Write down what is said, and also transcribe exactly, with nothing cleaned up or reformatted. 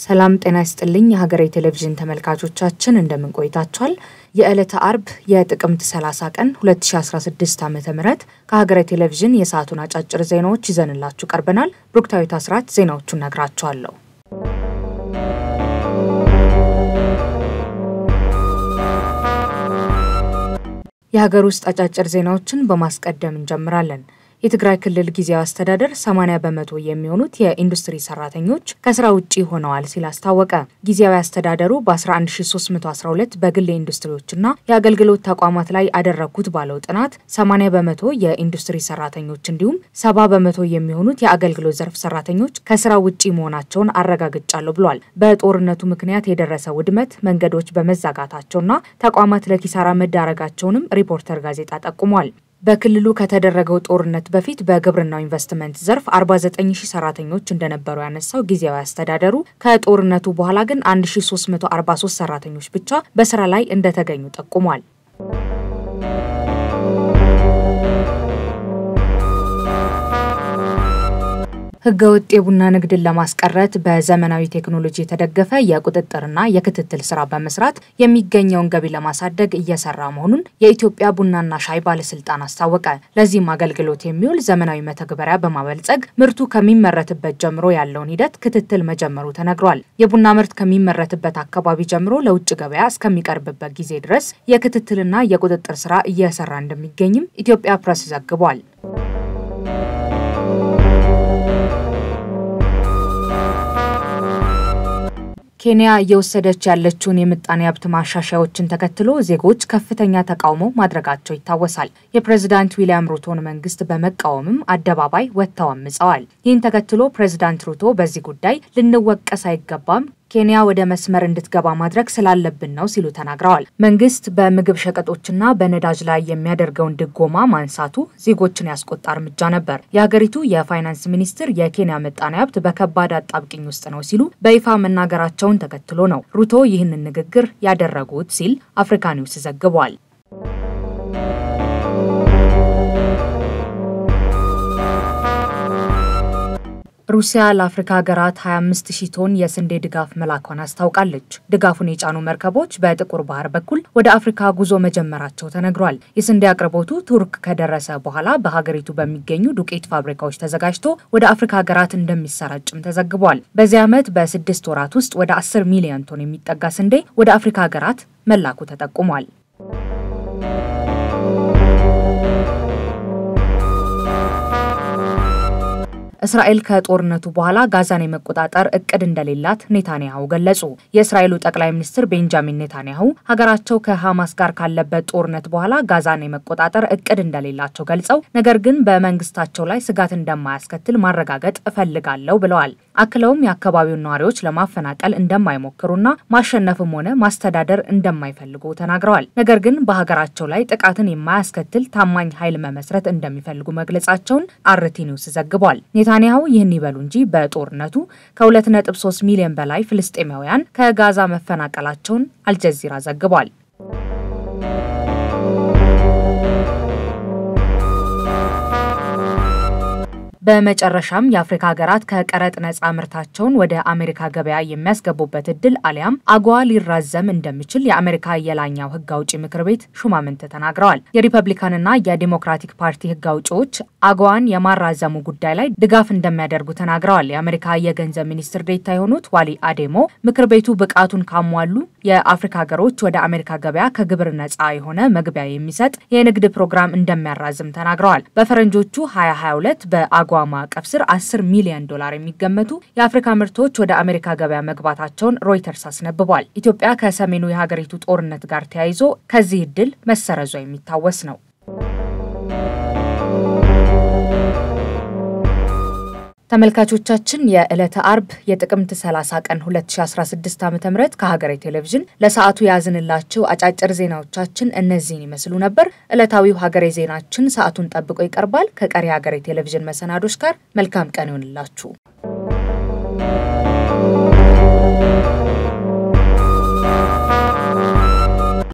ሰላም ጤና ይስጥልኝ የሀገሬ ቴሌቪዥን ተመልካቾቻችን እንደምን ቆይታችኋል? የዕለተ አርብ የጥቅምት ሰላሳ ቀን ሁለት ሺህ አስራ ስድስት ዓመተ ምህረት ከሀገሬ ቴሌቪዥን የሰዓቱን አጫጭር ዜናዎች ይዘንላችሁ ቀርበናል። ብሩክታዊት አስራት ዜናዎቹን ነግራችኋለሁ። የሀገር ውስጥ አጫጭር ዜናዎችን በማስቀደም እንጀምራለን። የትግራይ ክልል ጊዜያዊ አስተዳደር ሰማንያ በመቶ የሚሆኑት የኢንዱስትሪ ሰራተኞች ከስራ ውጪ ሆነዋል ሲል አስታወቀ። ጊዜያዊ አስተዳደሩ በ1አንድ ሺህ ሶስት መቶ አስራ ሁለት በግል ኢንዱስትሪዎችና የአገልግሎት ተቋማት ላይ አደረኩት ባለው ጥናት ሰማንያ በመቶ የኢንዱስትሪ ሰራተኞች እንዲሁም ሰባ በመቶ የሚሆኑት የአገልግሎት ዘርፍ ሰራተኞች ከስራ ውጪ መሆናቸውን አረጋግጫለሁ ብሏል። በጦርነቱ ምክንያት የደረሰ ውድመት መንገዶች በመዛጋታቸውና ተቋማት ለኪሳራ መዳረጋቸውንም ሪፖርተር ጋዜጣ ጠቁሟል። በክልሉ ከተደረገው ጦርነት በፊት በግብርናው ኢንቨስትመንት ዘርፍ አርባ ዘጠኝ ሺህ ሰራተኞች እንደነበሩ ያነሳው ጊዜያዊ አስተዳደሩ ከጦርነቱ በኋላ ግን አንድ ሺህ ሶስት መቶ አርባ ሶስት ሰራተኞች ብቻ በስራ ላይ እንደተገኙ ጠቁሟል። ህገወጥ የቡና ንግድን ለማስቀረት በዘመናዊ ቴክኖሎጂ የተደገፈ የቁጥጥርና የክትትል ስራ በመስራት የሚገኘውን ገቢ ለማሳደግ እየሰራ መሆኑን የኢትዮጵያ ቡናና ሻይ ባለስልጣን አስታወቀ። ለዚህም አገልግሎት የሚውል ዘመናዊ መተግበሪያ በማበልጸግ ምርቱ ከሚመረትበት ጀምሮ ያለውን ሂደት ክትትል መጀመሩ ተነግሯል። የቡና ምርት ከሚመረትበት አካባቢ ጀምሮ ለውጭ ገበያ እስከሚቀርብበት ጊዜ ድረስ የክትትልና የቁጥጥር ስራ እየሰራ እንደሚገኝም ኢትዮጵያ ፕሬስ ዘግቧል። ኬንያ እየወሰደች ያለችውን የምጣኔ ሀብት ማሻሻያዎችን ተከትሎ ዜጎች ከፍተኛ ተቃውሞ ማድረጋቸው ይታወሳል። የፕሬዝዳንት ዊሊያም ሩቶን መንግስት በመቃወምም አደባባይ ወጥተው አምፀዋል። ይህን ተከትሎ ፕሬዝዳንት ሩቶ በዚህ ጉዳይ ልንወቀስ አይገባም ኬንያ ወደ መስመር እንድትገባ ማድረግ ስላለብን ነው ሲሉ ተናግረዋል። መንግስት በምግብ ሸቀጦችና በነዳጅ ላይ የሚያደርገውን ድጎማ ማንሳቱ ዜጎችን ያስቆጣ እርምጃ ነበር። የሀገሪቱ የፋይናንስ ሚኒስትር የኬንያ ምጣኔ ሀብት በከባድ አጣብቂኝ ውስጥ ነው ሲሉ በይፋ መናገራቸውን ተከትሎ ነው ሩቶ ይህንን ንግግር ያደረጉት ሲል አፍሪካ ኒውስ ዘግቧል። ሩሲያ ለአፍሪካ ሀገራት ሃያ አምስት ሺህ ቶን የስንዴ ድጋፍ መላኳን አስታውቃለች። ድጋፉን የጫኑ መርከቦች በጥቁር ባህር በኩል ወደ አፍሪካ ጉዞ መጀመራቸው ተነግሯል። የስንዴ አቅርቦቱ ቱርክ ከደረሰ በኋላ በሀገሪቱ በሚገኙ ዱቄት ፋብሪካዎች ተዘጋጅቶ ወደ አፍሪካ ሀገራት እንደሚሰራጭም ተዘግቧል። በዚህ ዓመት በስድስት ወራት ውስጥ ወደ አስር ሚሊዮን ቶን የሚጠጋ ስንዴ ወደ አፍሪካ ሀገራት መላኩ ተጠቁሟል። እስራኤል ከጦርነቱ በኋላ ጋዛን የመቆጣጠር እቅድ እንደሌላት ኔታንያሁ ገለጹ። የእስራኤሉ ጠቅላይ ሚኒስትር ቤንጃሚን ኔታንያሁ ሀገራቸው ከሐማስ ጋር ካለበት ጦርነት በኋላ ጋዛን የመቆጣጠር እቅድ እንደሌላቸው ገልጸው ነገር ግን በመንግስታቸው ላይ ስጋት እንደማያስከትል ማረጋገጥ እፈልጋለሁ ብለዋል። አክለውም የአካባቢውን ነዋሪዎች ለማፈናቀል እንደማይሞክሩና ማሸነፍም ሆነ ማስተዳደር እንደማይፈልጉ ተናግረዋል። ነገር ግን በሀገራቸው ላይ ጥቃትን የማያስከትል ታማኝ ኃይል መመስረት እንደሚፈልጉ መግለጻቸውን አርቲ ኒውስ ዘግቧል። ኔታንያሁ ይህን ይበሉ እንጂ በጦርነቱ ከሁለት ነጥብ ሶስት ሚሊዮን በላይ ፍልስጤማውያን ከጋዛ መፈናቀላቸውን አልጀዚራ ዘግቧል። በመጨረሻም የአፍሪካ ሀገራት ከቀረጥ ነፃ ምርታቸውን ወደ አሜሪካ ገበያ የሚያስገቡበት እድል አሊያም አጓ ሊራዘም እንደሚችል የአሜሪካ የላኛው ህግ አውጪ ምክር ቤት ሹማምንት ተናግረዋል። የሪፐብሊካንና የዲሞክራቲክ ፓርቲ ህግ አውጪዎች አጓን የማራዘሙ ጉዳይ ላይ ድጋፍ እንደሚያደርጉ ተናግረዋል። የአሜሪካ የገንዘብ ሚኒስትር ዴኤታ የሆኑት ዋሊ አዴሞ ምክር ቤቱ ብቃቱን ካሟሉ የአፍሪካ ሀገሮች ወደ አሜሪካ ገበያ ከግብር ነፃ የሆነ መግቢያ የሚሰጥ የንግድ ፕሮግራም እንደሚያራዝም ተናግረዋል። በፈረንጆቹ ሃያ ሃያ ሁለት በአጓ ማዕቀፍ ስር አስር ሚሊዮን ዶላር የሚገመቱ የአፍሪካ ምርቶች ወደ አሜሪካ ገበያ መግባታቸውን ሮይተርስ አስነብቧል። ኢትዮጵያ ከሰሜኑ የሀገሪቱ ጦርነት ጋር ተያይዞ ከዚህ እድል መሰረዟ የሚታወስ ነው። ተመልካቾቻችን የዕለተ አርብ የጥቅምት ሰላሳ ቀን ሁለት ሺህ አስራ ስድስት ዓመተ ምህረት ከሀገሬ ቴሌቪዥን ለሰዓቱ ያዝንላችሁ አጫጭር ዜናዎቻችን እነዚህን ይመስሉ ነበር። ዕለታዊው ሀገሬ ዜናችን ሰዓቱን ጠብቆ ይቀርባል። ከቀሪ ሀገሬ ቴሌቪዥን መሰናዶች ጋር መልካም ቀን ይሁንላችሁ።